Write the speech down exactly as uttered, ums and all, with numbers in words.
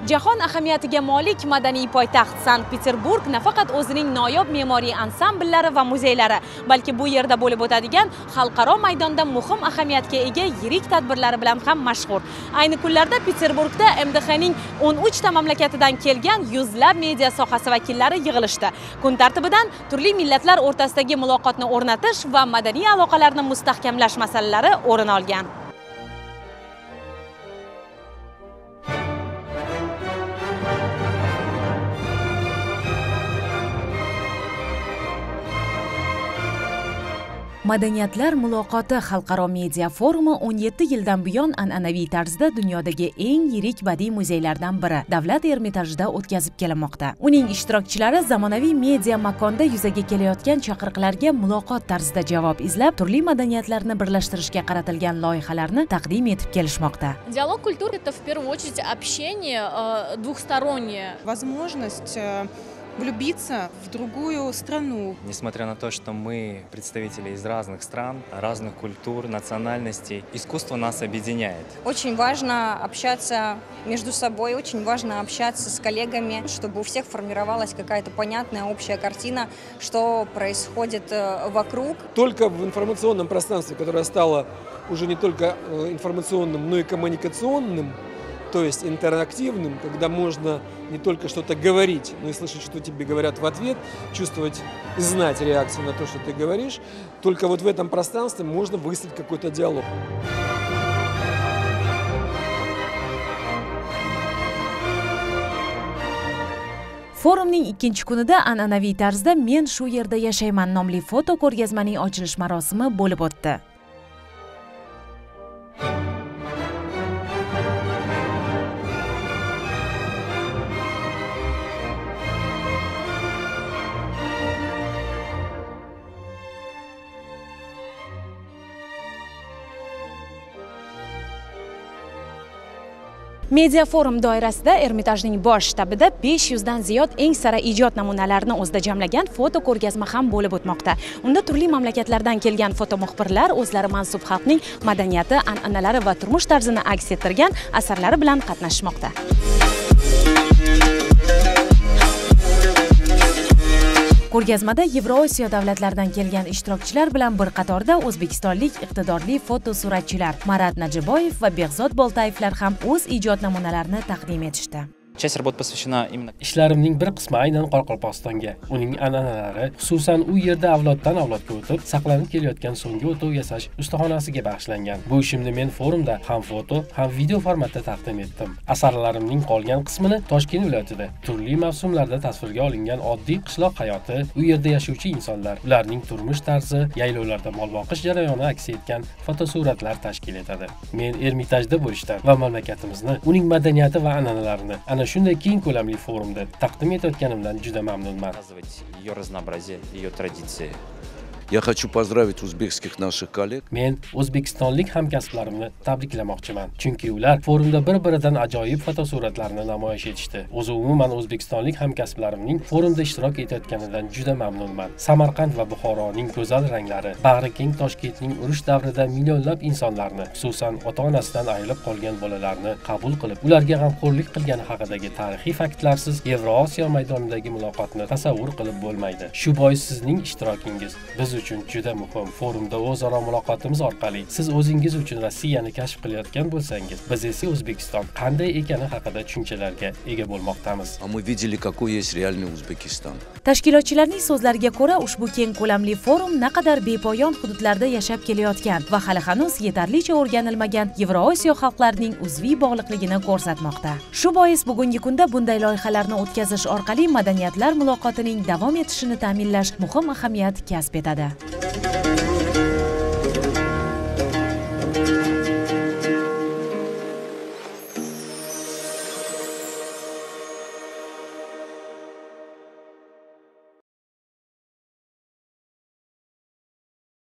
Jahon ahamiyatiga molik madaniy poytaxt Sankt-Peterburg nafaqat o'zining noyob me'moriy ansambllari va muzeylari, balki bu yerda bo'lib o'tadigan xalqaro maydonda muhim ahamiyatga ega yirik tadbirlari bilan ham mashhur. Ayni kunlarda Peterburgda M D Hning o'n uchta mamlakatidan kelgan yuzlab media sohasi vakillari yig'ilishdi. Kun tartibidan turli millatlar o'rtasidagi muloqotni o'rnatish va madaniy aloqalarni mustahkamlash masalalari o'rin olgan. Madaniyatlar muloqoti xalqaro media forumi o'n yetti yildan buyon an'anaviy tarzda dunyodagi eng yirik badiiy muzeylardan biri Davlat Ermitajida o'tkazib kelinmoqda. Uning ishtirokchilari zamonaviy media makonda yuzaga kelayotgan chaqiriqlarga muloqot tarzida javob izlab, turli madaniyatlarni birlashtirishga qaratilgan loyihalarni taqdim etib kelishmoqda. Диалог культуры — это в первую очередь общение двухстороннее. Возможность влюбиться в другую страну. Несмотря на то, что мы представители из разных стран, разных культур, национальностей, искусство нас объединяет. Очень важно общаться между собой, очень важно общаться с коллегами, чтобы у всех формировалась какая-то понятная общая картина, что происходит вокруг. Только в информационном пространстве, которое стало уже не только информационным, но и коммуникационным, то есть интерактивным, когда можно не только что-то говорить, но и слышать, что тебе говорят в ответ, чувствовать и знать реакцию на то, что ты говоришь, только вот в этом пространстве можно выстроить какой-то диалог. Forumning ikkinchi kunida an'anaviy tarzda Men shu yerda yashayman nomli foto ko'rgazmaning ochilish marosimi bo'lib o'tdi. Media forum doirasida Ermitajning bosh shtabida besh yuzdan ziyod eng sara ijod namunalarini o'zida jamlagan foto ko'rgazma ham bo'lib o'tmoqda. Unda turli mamlakatlardan kelgan fotomuxbirlar o'zlari mansub xalqning madaniyati, an'analari va turmush tarzini aks ettirgan asarlari bilan qatnashmoqda. Ko'rgazmada Yevrosiyo davlatlaridan kelgan ishtirokchilar bilan bir qatorda o'zbekistonlik iqtidorli fotosuratchilar Marat Najiboyev va Behzod Boltayevlar ham o'z ijod namunalarini taqdim etishdi. Часть работ посвящена именно. Ishlarimning bir qismi aynan Qoraqalpog'istonga, uning an'analari, xususan u yerda avloddan avlodga o'tib, saqlanib kelayotgan so'nggi o'tov yasash ustaxonasiga bag'ishlangan. Bu ishimni men forumda ham foto, ham video formatda taqdim etdim. Asarlarimning qolgan qismini Toshkent viloyatida turli mavsumlarda tasvirga olingan oddiy qishloq hayoti, u yerda yashovchi insonlar, ularning turmush tarzi, yaylovlarda mol boqish jarayoni aks etgan fotosuratlar tashkil etadi. Men Ermitajda bo'lishdan va mamlakatimizni, uning madaniyati va an'analarini ana shunday keng ko'lamli forumda taqdim etayotganimdan juda mamnunman. Ее разнообразие, ее традиции. Я хочу поздравить узбекских наших коллег. Men o'zbekistonlik hamkasblarimni tabriklamoqchiman, chunki ular forumda bir-biridan ajoyib fotosuratlarni namoyish etishdi. O'zi umuman o'zbekistonlik hamkasblarimning forumda ishtirok etayotganidan juda mamnunman. Samarqand va Buxoroning go'zal ranglari, bag'ri keng Toshkentning urush davrida millionlab insonlarni, xususan ota-onasidan ayrilib qolgan bolalarni qabul qilib, ularga g'amxo'rlik qilgani haqidagi tarixiy faktlarsiz Yevrosiyo maydonidagi muloqotni tasavvur qilib bo'lmaydi. Shu bois sizning ishtirokingiz biz uchun juda muhim. Forumda o'zaro muloqotimiz orqali siz o'zingiz uchun Rossiyani kashf qilayotgan bo'lsangiz, biz esa O'zbekiston qanday ekani haqida tushunchalarga ega bo'lmoqdamiz. А мы видели, какой есть реальный Узбекистан. Tashkilotchilarning so'zlariga ko'ra, ushbu keng ko'lamli forum naqadar bepoyon hududlarda yashab kelayotgan va hali hanuz yetarlicha o'rganilmagan Yevrosiyo xalqlarining uzviy bog'liqligini ko'rsatmoqda. Shu bois bugungi kunda bunday loyihalarni o'tkazish orqali madaniyatlar muloqotining davom etishini ta'minlash muhim ahamiyat kasb etadi.